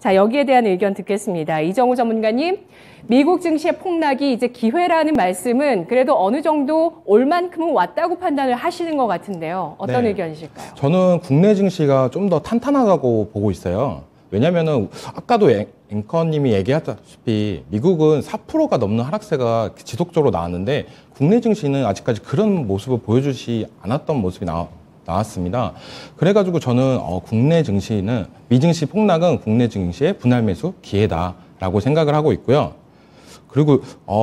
자, 여기에 대한 의견 듣겠습니다. 이정우 전문가님, 미국 증시의 폭락이 이제 기회라는 말씀은 그래도 어느 정도 올 만큼은 왔다고 판단을 하시는 것 같은데요. 어떤 의견이실까요? 저는 국내 증시가 좀 더 탄탄하다고 보고 있어요. 왜냐면은 아까도 앵커님이 얘기하다시피 미국은 4%가 넘는 하락세가 지속적으로 나왔는데 국내 증시는 아직까지 그런 모습을 보여주지 않았던 모습이 나왔습니다. 그래가지고 저는 국내 증시는 미증시 폭락은 국내 증시의 분할 매수 기회다라고 생각을 하고 있고요. 그리고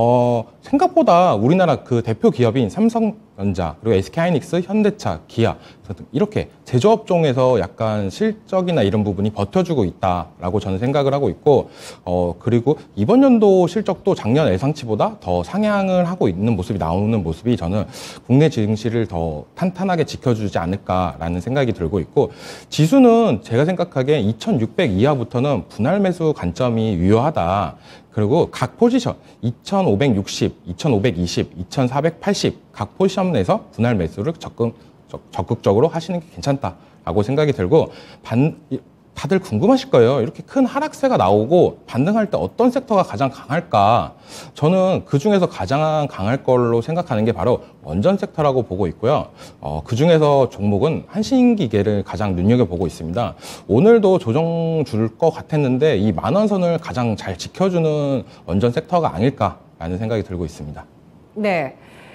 생각보다 우리나라 그 대표 기업인 삼성전자, 그리고 SK하이닉스, 현대차, 기아 이렇게 제조업종에서 약간 실적이나 이런 부분이 버텨주고 있다라고 저는 생각을 하고 있고, 그리고 이번 연도 실적도 작년 예상치보다 더 상향을 하고 있는 모습이 나오는 모습이 저는 국내 증시를 더 탄탄하게 지켜주지 않을까라는 생각이 들고 있고, 지수는 제가 생각하기에 2600 이하부터는 분할 매수 관점이 유효하다. 그리고 각 포지션 2560, 2520, 2480 각 포지션 내서 분할 매수를 적극적으로 하시는 게 괜찮다라고 생각이 들고, 다들 궁금하실 거예요. 이렇게 큰 하락세가 나오고 반등할 때 어떤 섹터가 가장 강할까? 저는 그중에서 가장 강할 걸로 생각하는 게 바로 원전 섹터라고 보고 있고요. 그중에서 종목은 한신기계를 가장 눈여겨보고 있습니다. 오늘도 조정 줄 것 같았는데 이 10,000원 선을 가장 잘 지켜주는 원전 섹터가 아닐까라는 생각이 들고 있습니다. 네.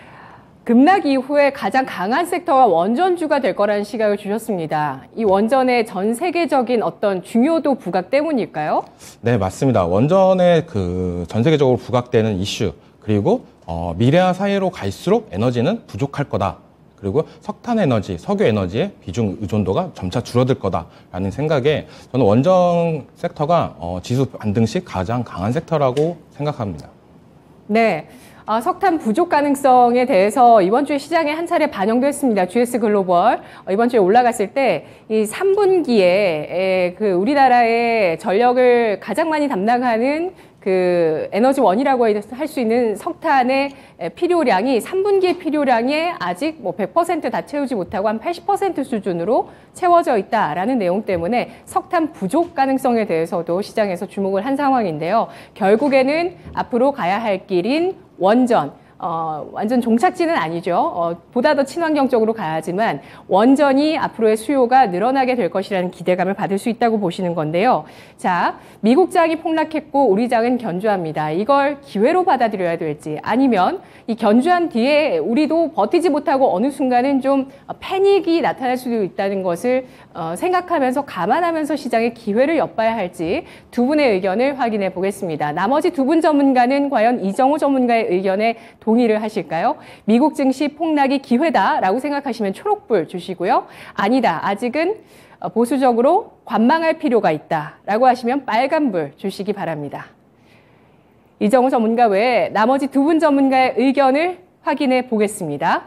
급락 이후에 가장 강한 섹터가 원전주가 될 거라는 시각을 주셨습니다. 이 원전의 전 세계적인 어떤 중요도 부각 때문일까요? 네, 맞습니다. 원전의 그 전 세계적으로 부각되는 이슈, 그리고 미래와 사회로 갈수록 에너지는 부족할 거다. 그리고 석탄 에너지, 석유 에너지의 비중 의존도가 점차 줄어들 거다라는 생각에 저는 원전 섹터가 지수 반등 시 가장 강한 섹터라고 생각합니다. 네. 석탄 부족 가능성에 대해서 이번 주에 시장에 한 차례 반영도 했습니다. GS 글로벌. 이번 주에 올라갔을 때 이 3분기에 그 우리나라의 전력을 가장 많이 담당하는 그 에너지원이라고 할 수 있는 석탄의 필요량이 3분기의 필요량에 아직 뭐 100% 다 채우지 못하고 한 80% 수준으로 채워져 있다라는 내용 때문에 석탄 부족 가능성에 대해서도 시장에서 주목을 한 상황인데요. 결국에는 앞으로 가야 할 길인 원전, 완전 종착지는 아니죠. 보다 더 친환경적으로 가야지만 원전이 앞으로의 수요가 늘어나게 될 것이라는 기대감을 받을 수 있다고 보시는 건데요. 자, 미국 장이 폭락했고 우리 장은 견주합니다. 이걸 기회로 받아들여야 될지, 아니면 이 견주한 뒤에 우리도 버티지 못하고 어느 순간은 좀 패닉이 나타날 수도 있다는 것을 생각하면서 감안하면서 시장의 기회를 엿봐야 할지 두 분의 의견을 확인해 보겠습니다. 나머지 두 분 전문가는 과연 이정우 전문가의 의견에 동의를 하실까요? 미국 증시 폭락이 기회다라고 생각하시면 초록불 주시고요. 아니다, 아직은 보수적으로 관망할 필요가 있다라고 하시면 빨간불 주시기 바랍니다. 이정우 전문가 외에 나머지 두 분 전문가의 의견을 확인해 보겠습니다.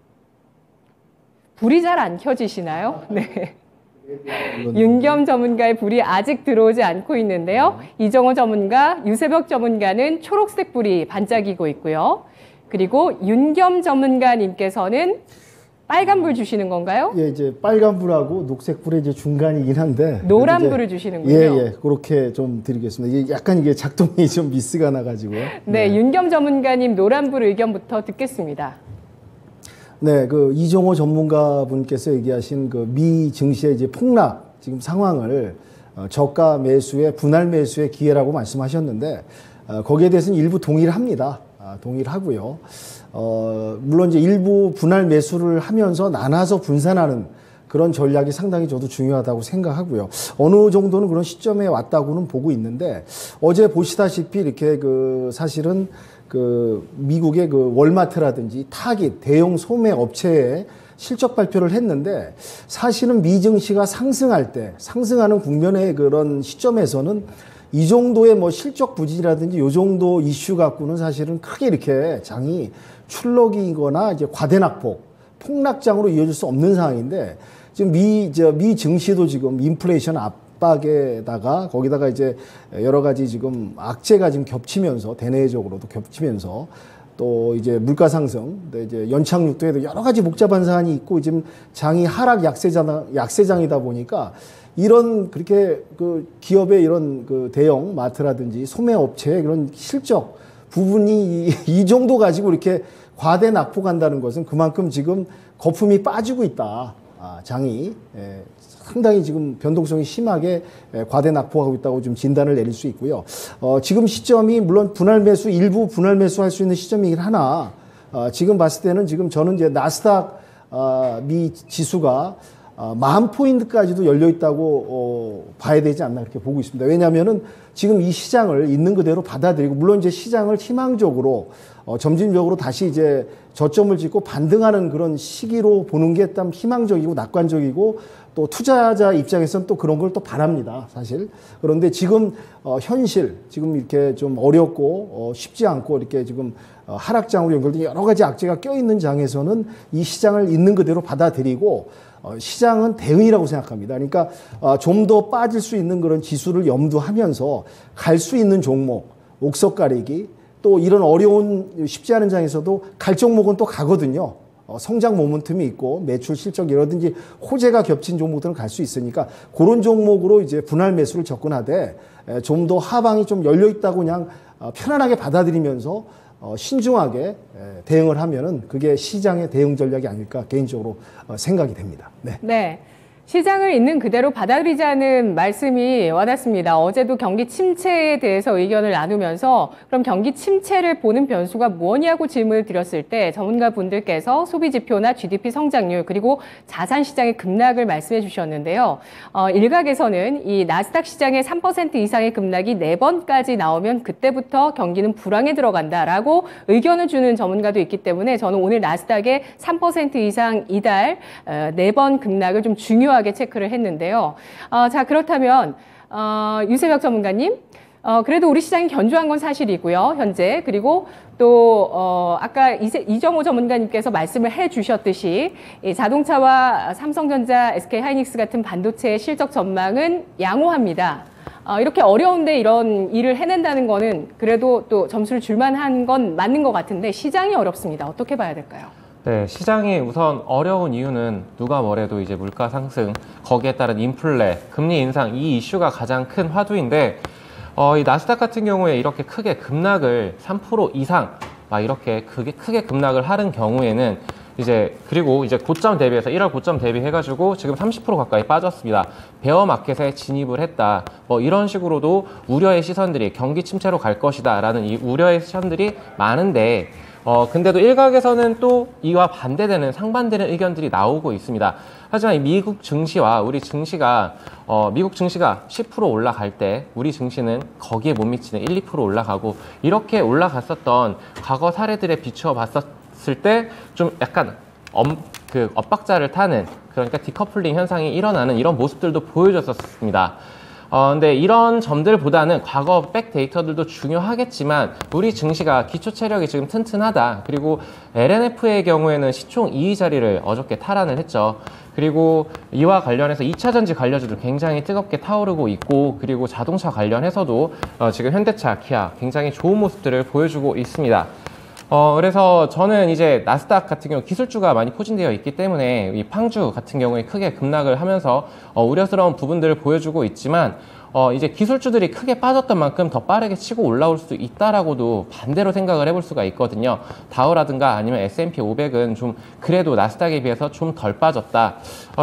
불이 잘 안 켜지시나요? 네. 윤겸 전문가의 불이 아직 들어오지 않고 있는데요. 이정우 전문가, 유세벽 전문가는 초록색 불이 반짝이고 있고요. 그리고 윤겸 전문가님께서는 빨간 불 주시는 건가요? 예, 이제 빨간 불하고 녹색 불의 이제 중간이긴 한데 노란 불을 주시는군요. 예, 그렇게 좀 드리겠습니다. 이게 약간 이게 작동이 좀 미스가 나가지고요. 네, 윤겸 전문가님 노란 불 의견부터 듣겠습니다. 네, 그 이정호 전문가분께서 얘기하신 그 미 증시의 이제 폭락 지금 상황을 저가 매수의 분할 매수의 기회라고 말씀하셨는데 거기에 대해서는 일부 동의를 합니다. 동의를 하고요. 물론 이제 일부 분할 매수를 하면서 나눠서 분산하는 그런 전략이 상당히 저도 중요하다고 생각하고요. 어느 정도는 그런 시점에 왔다고는 보고 있는데, 어제 보시다시피 이렇게 그 사실은 그 미국의 그 월마트라든지 타깃 대형 소매 업체에 실적 발표를 했는데, 사실은 미 증시가 상승할 때, 상승하는 국면의 그런 시점에서는 이 정도의 뭐 실적 부진이라든지 요 정도 이슈 갖고는 사실은 크게 이렇게 장이 출렁이거나 이제 과대낙폭, 폭락장으로 이어질 수 없는 상황인데, 지금 미 증시도 지금 인플레이션 압박에다가 거기다가 이제 여러 가지 지금 악재가 지금 겹치면서, 대내적으로도 겹치면서 또 또 이제 물가 상승, 이제 연착륙도에도 여러 가지 복잡한 사안이 있고 지금 장이 하락 약세장이다 보니까 이런 그렇게 그 기업의 이런 그 대형 마트라든지 소매 업체의 그런 실적 부분이 이 정도 가지고 이렇게 과대 낙폭한다는 것은 그만큼 지금 거품이 빠지고 있다. 장이 상당히 지금 변동성이 심하게 과대 낙폭하고 있다고 좀 진단을 내릴 수 있고요. 지금 시점이 물론 분할 매수 일부 분할 매수할 수 있는 시점이긴 하나 지금 봤을 때는 지금 저는 이제 나스닥 미 지수가 10,000포인트까지도 열려 있다고 봐야 되지 않나 그렇게 보고 있습니다. 왜냐하면은 지금 이 시장을 있는 그대로 받아들이고 물론 이제 시장을 희망적으로 점진적으로 다시 이제 저점을 찍고 반등하는 그런 시기로 보는 게 참 희망적이고 낙관적이고 또 투자자 입장에서는 또 그런 걸 또 바랍니다, 사실. 그런데 지금 현실 지금 이렇게 좀 어렵고 쉽지 않고 이렇게 지금 하락장으로 연결된 여러 가지 악재가 껴있는 장에서는 이 시장을 있는 그대로 받아들이고 시장은 대응이라고 생각합니다. 그러니까 좀 더 빠질 수 있는 그런 지수를 염두하면서 갈 수 있는 종목, 옥석 가리기, 또 이런 어려운 쉽지 않은 장에서도 갈 종목은 또 가거든요. 성장 모멘텀이 있고 매출 실적이라든지 호재가 겹친 종목들은 갈 수 있으니까 그런 종목으로 이제 분할 매수를 접근하되 좀 더 하방이 좀 열려 있다고 그냥 편안하게 받아들이면서 신중하게 대응을 하면은 그게 시장의 대응 전략이 아닐까 개인적으로 생각이 됩니다. 네. 네. 시장을 있는 그대로 받아들이자는 말씀이 와닿습니다. 어제도 경기 침체에 대해서 의견을 나누면서 그럼 경기 침체를 보는 변수가 뭐냐고 질문을 드렸을 때 전문가분들께서 소비지표나 GDP 성장률 그리고 자산시장의 급락을 말씀해 주셨는데요. 일각에서는 이 나스닥 시장의 3% 이상의 급락이 4번까지 나오면 그때부터 경기는 불황에 들어간다라고 의견을 주는 전문가도 있기 때문에 저는 오늘 나스닥의 3% 이상 이달 4번 급락을 좀 중요하게 체크를 했는데요. 자, 그렇다면 유세벽 전문가님, 그래도 우리 시장이 견조한 건 사실이고요, 현재. 그리고 또 아까 이정호 전문가님께서 말씀을 해주셨듯이 이 자동차와 삼성전자, SK하이닉스 같은 반도체의 실적 전망은 양호합니다. 이렇게 어려운데 이런 일을 해낸다는 거는 그래도 또 점수를 줄만한 건 맞는 것 같은데 시장이 어렵습니다. 어떻게 봐야 될까요? 네, 시장이 우선 어려운 이유는 누가 뭐래도 이제 물가 상승, 거기에 따른 인플레, 금리 인상 이 이슈가 가장 큰 화두인데 이 나스닥 같은 경우에 이렇게 크게 급락을 3% 이상 막 이렇게 크게 급락을 하는 경우에는 그리고 이제 고점 대비해서 1월 고점 대비해가지고 지금 30% 가까이 빠졌습니다. 베어 마켓에 진입을 했다. 뭐 이런 식으로도 우려의 시선들이 경기 침체로 갈 것이다라는 이 우려의 시선들이 많은데 근데도 일각에서는 또 이와 반대되는 상반되는 의견들이 나오고 있습니다. 하지만 이 미국 증시와 우리 증시가 미국 증시가 10% 올라갈 때 우리 증시는 거기에 못 미치는 1, 2% 올라가고 이렇게 올라갔었던 과거 사례들에 비추어 봤었을 때 좀 약간 엇박자를 타는 그러니까 디커플링 현상이 일어나는 이런 모습들도 보여줬었습니다. 근데 이런 점들보다는 과거 백 데이터들도 중요하겠지만 우리 증시가 기초 체력이 지금 튼튼하다. 그리고 LNF의 경우에는 시총 2위 자리를 어저께 탈환을 했죠. 그리고 이와 관련해서 2차전지 관련주도 굉장히 뜨겁게 타오르고 있고 그리고 자동차 관련해서도 지금 현대차, 기아 굉장히 좋은 모습들을 보여주고 있습니다. 그래서 저는 이제 나스닥 같은 경우 기술주가 많이 포진되어 있기 때문에 이 팡주 같은 경우에 크게 급락을 하면서 우려스러운 부분들을 보여주고 있지만 이제 기술주들이 크게 빠졌던 만큼 더 빠르게 치고 올라올 수 있다라고도 반대로 생각을 해볼 수가 있거든요. 다우라든가 아니면 S&P 500은 좀 그래도 나스닥에 비해서 좀 덜 빠졌다.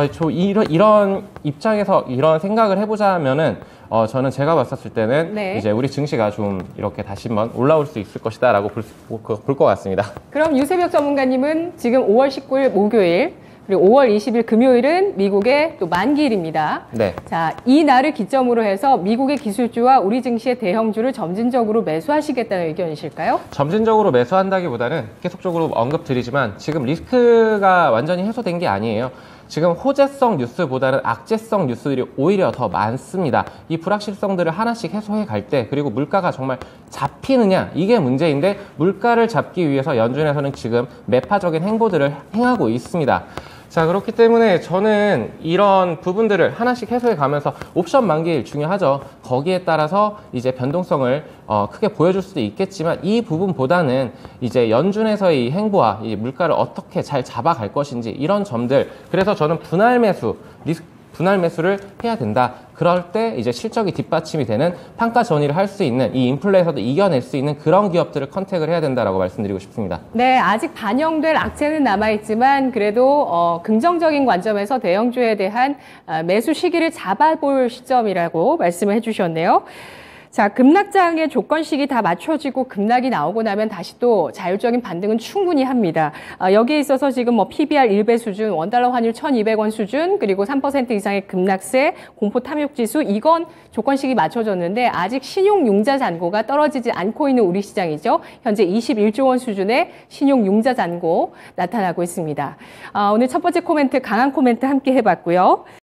이런 입장에서 이런 생각을 해보자면은 저는 제가 봤었을 때는 네. 이제 우리 증시가 좀 이렇게 다시 한번 올라올 수 있을 것이다라고 볼 것 같습니다. 그럼 유세벽 전문가님은 지금 5월 19일 목요일 그리고 5월 20일 금요일은 미국의 또 만기일입니다. 네. 자, 이 날을 기점으로 해서 미국의 기술주와 우리 증시의 대형주를 점진적으로 매수하시겠다는 의견이실까요? 점진적으로 매수한다기보다는 계속적으로 언급드리지만 지금 리스크가 완전히 해소된 게 아니에요. 지금 호재성 뉴스보다는 악재성 뉴스들이 오히려 더 많습니다. 이 불확실성들을 하나씩 해소해 갈 때 그리고 물가가 정말 잡히느냐 이게 문제인데 물가를 잡기 위해서 연준에서는 지금 매파적인 행보들을 행하고 있습니다. 자, 그렇기 때문에 저는 이런 부분들을 하나씩 해소해 가면서 옵션 만기일 중요하죠. 거기에 따라서 이제 변동성을 크게 보여줄 수도 있겠지만 이 부분보다는 이제 연준에서의 행보와 이 물가를 어떻게 잘 잡아갈 것인지 이런 점들. 그래서 저는 분할 매수를 해야 된다. 그럴 때 이제 실적이 뒷받침이 되는 판가 전이를 할 수 있는 이 인플레에서도 이겨낼 수 있는 그런 기업들을 컨택을 해야 된다라고 말씀드리고 싶습니다. 네, 아직 반영될 악재는 남아있지만 그래도 긍정적인 관점에서 대형주에 대한 매수 시기를 잡아볼 시점이라고 말씀을 해주셨네요. 자, 급락장의 조건식이 다 맞춰지고 급락이 나오고 나면 다시 또 자율적인 반등은 충분히 합니다. 여기에 있어서 지금 뭐 PBR 1배 수준, 원달러 환율 1,200원 수준, 그리고 3% 이상의 급락세, 공포 탐욕 지수, 이건 조건식이 맞춰졌는데 아직 신용 융자 잔고가 떨어지지 않고 있는 우리 시장이죠. 현재 21조 원 수준의 신용 융자 잔고 나타나고 있습니다. 오늘 첫 번째 코멘트, 강한 코멘트 함께 해봤고요.